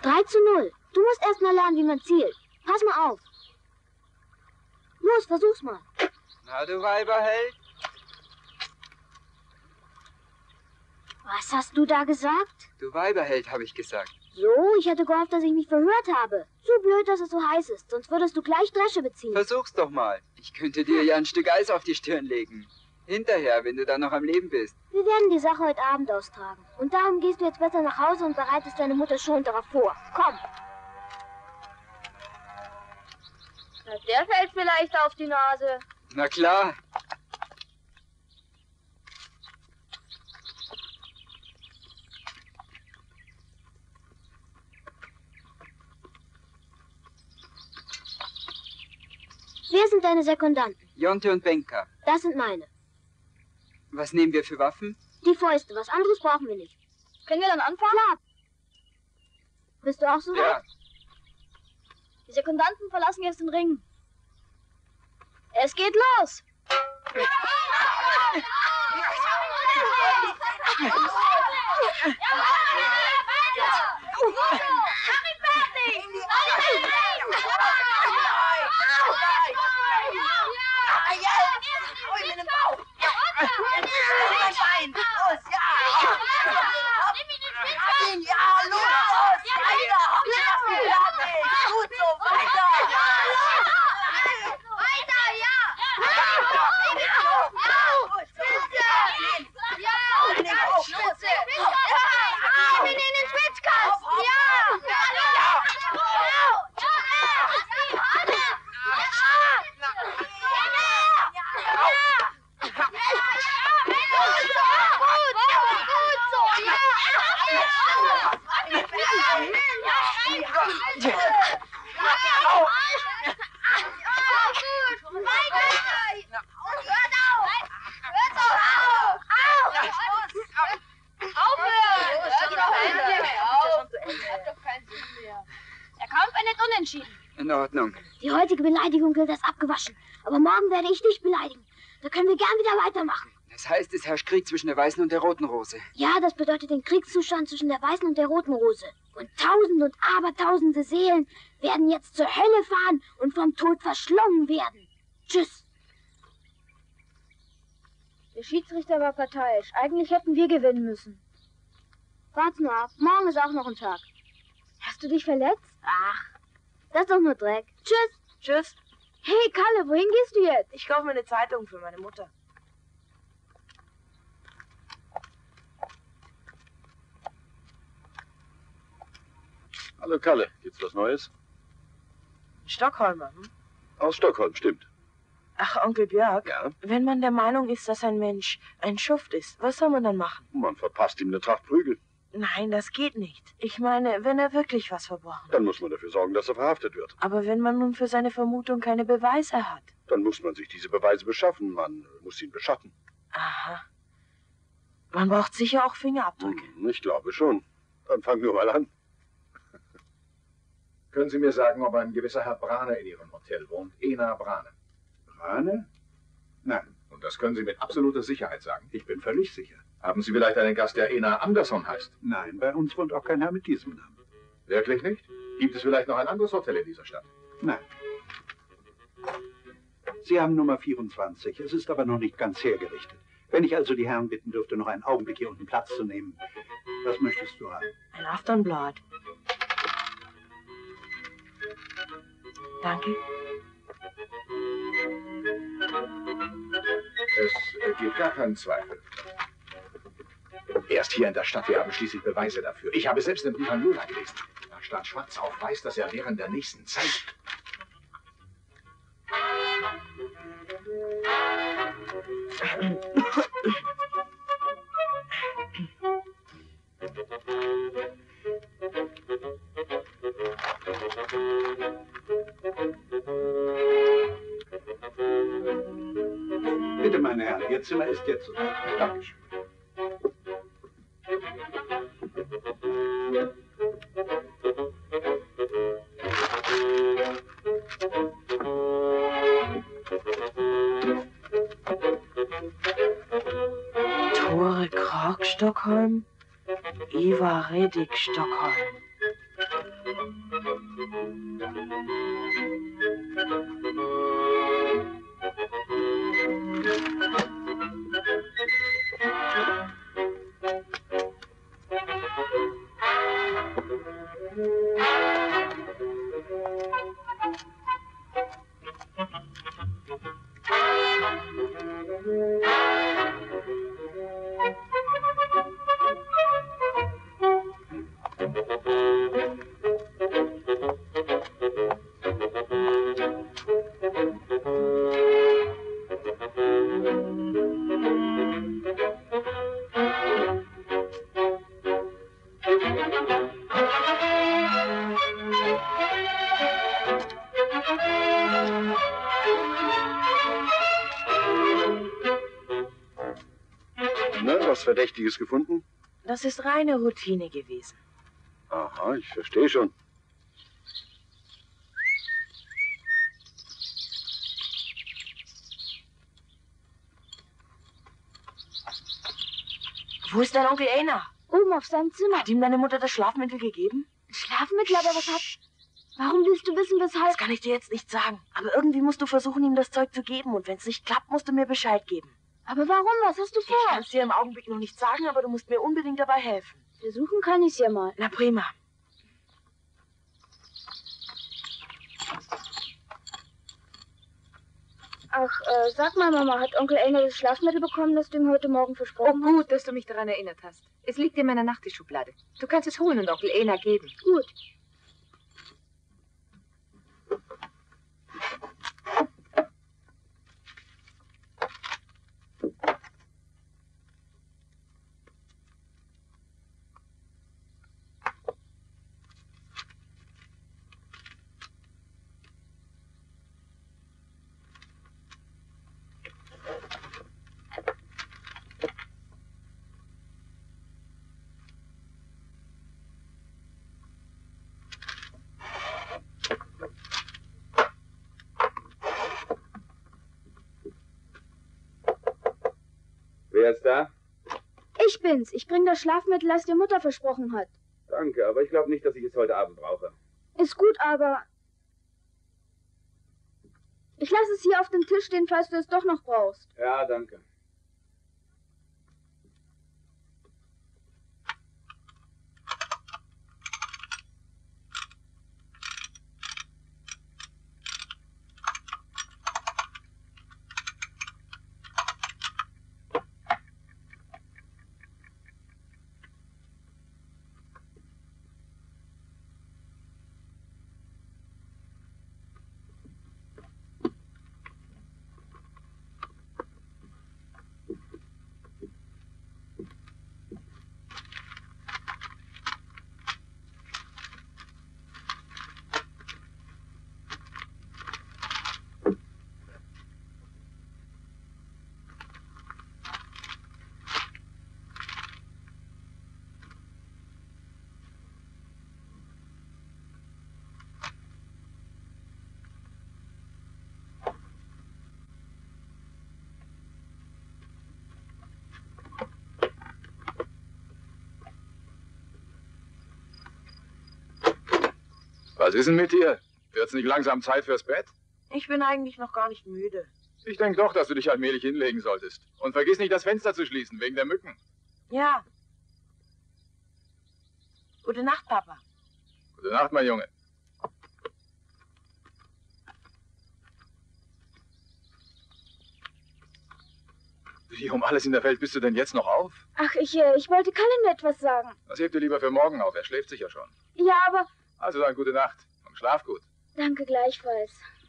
3:0. Du musst erst mal lernen, wie man zielt. Pass mal auf. Los, versuch's mal. Na, du Weiberheld. Was hast du da gesagt? Du Weiberheld, habe ich gesagt. So, ich hätte gehofft, dass ich mich verhört habe. So blöd, dass es so heiß ist, sonst würdest du gleich Dresche beziehen. Versuch's doch mal. Ich könnte dir ja ein Stück Eis auf die Stirn legen. Hinterher, wenn du dann noch am Leben bist. Wir werden die Sache heute Abend austragen. Und darum gehst du jetzt besser nach Hause und bereitest deine Mutter schon darauf vor. Komm. Na, der fällt vielleicht auf die Nase. Na klar. Wer sind deine Sekundanten? Jonte und Benka. Das sind meine. Was nehmen wir für Waffen? Die Fäuste, was anderes brauchen wir nicht. Können wir dann anfangen? Klar. Bist du auch so weit? Ja. Die Sekundanten verlassen jetzt den Ring. Es geht los. In Ordnung. Die heutige Beleidigung gilt als abgewaschen. Aber morgen werde ich dich beleidigen. Da können wir gern wieder weitermachen. Das heißt, es herrscht Krieg zwischen der Weißen und der Roten Rose. Ja, das bedeutet den Kriegszustand zwischen der Weißen und der Roten Rose. Und Tausende und Abertausende Seelen werden jetzt zur Hölle fahren und vom Tod verschlungen werden. Tschüss. Der Schiedsrichter war parteiisch. Eigentlich hätten wir gewinnen müssen. Warte nur ab. Morgen ist auch noch ein Tag. Hast du dich verletzt? Ach, das ist doch nur Dreck. Tschüss. Tschüss. Hey, Kalle, wohin gehst du jetzt? Ich kaufe mir eine Zeitung für meine Mutter. Hallo Kalle, gibt's was Neues? Stockholmer, hm? Aus Stockholm, stimmt. Ach, Onkel Björk, Ja? wenn man der Meinung ist, dass ein Mensch ein Schuft ist, was soll man dann machen? Man verpasst ihm eine Tracht Prügel. Nein, das geht nicht. Ich meine, wenn er wirklich was verbrochen hat. Dann muss man dafür sorgen, dass er verhaftet wird. Aber wenn man nun für seine Vermutung keine Beweise hat. Dann muss man sich diese Beweise beschaffen. Man muss ihn beschatten. Aha. Man braucht sicher auch Fingerabdrücke. Ich glaube schon. Dann fangen wir mal an. Können Sie mir sagen, ob ein gewisser Herr Brane in Ihrem Hotel wohnt? Ena Brane. Brane? Nein. Und das können Sie mit absoluter Sicherheit sagen. Ich bin völlig sicher. Haben Sie vielleicht einen Gast, der Ena Andersson heißt? Nein, bei uns wohnt auch kein Herr mit diesem Namen. Wirklich nicht? Gibt es vielleicht noch ein anderes Hotel in dieser Stadt? Nein. Sie haben Nummer 24. Es ist aber noch nicht ganz hergerichtet. Wenn ich also die Herren bitten dürfte, noch einen Augenblick hier unten Platz zu nehmen. Was möchtest du haben? Ein Aftonblad. Danke. Es gibt gar keinen Zweifel. Erst hier in der Stadt, wir haben schließlich Beweise dafür. Ich habe selbst den Brief an Lola gelesen. Da stand schwarz auf weiß, dass er während der nächsten Zeit... Bitte, meine Herren, Ihr Zimmer ist jetzt so. Dankeschön. Tore Krog, Stockholm. Ivar Redig, Stockholm. Na, was Verdächtiges gefunden? Das ist reine Routine gewesen. Aha, ich verstehe schon. Wo ist dein Onkel Einar? Oben auf seinem Zimmer. Hat ihm deine Mutter das Schlafmittel gegeben? Schlafmittel, aber was hat... Warum willst du wissen, weshalb... Das kann ich dir jetzt nicht sagen. Aber irgendwie musst du versuchen, ihm das Zeug zu geben. Und wenn es nicht klappt, musst du mir Bescheid geben. Aber warum? Was hast du Ich vor? kann es dir im Augenblick noch nicht sagen, aber du musst mir unbedingt dabei helfen. Versuchen kann ich's ja mal. Na prima. Ach, sag mal, Mama, hat Onkel Einar das Schlafmittel bekommen, das du ihm heute Morgen Oh, versprochen hast? gut, dass du mich daran erinnert hast. Es liegt in meiner Nachttischschublade. Du kannst es holen und Onkel Einar geben. Gut. Wer ist da? Ich bin's. Ich bring das Schlafmittel, das dir Mutter versprochen hat. Danke, aber ich glaube nicht, dass ich es heute Abend brauche. Ist gut, aber... Ich lasse es hier auf dem Tisch stehen, falls du es doch noch brauchst. Ja, danke. Was ist denn mit dir? Wird's nicht langsam Zeit fürs Bett? Ich bin eigentlich noch gar nicht müde. Ich denke doch, dass du dich allmählich hinlegen solltest. Und vergiss nicht, das Fenster zu schließen, wegen der Mücken. Ja. Gute Nacht, Papa. Gute Nacht, mein Junge. Wie um alles in der Welt bist du denn jetzt noch auf? Ach, ich wollte Colin etwas sagen. Das hebt dir lieber für morgen auf, er schläft sicher schon. Ja, aber... Also dann gute Nacht und schlaf gut. Danke gleichfalls.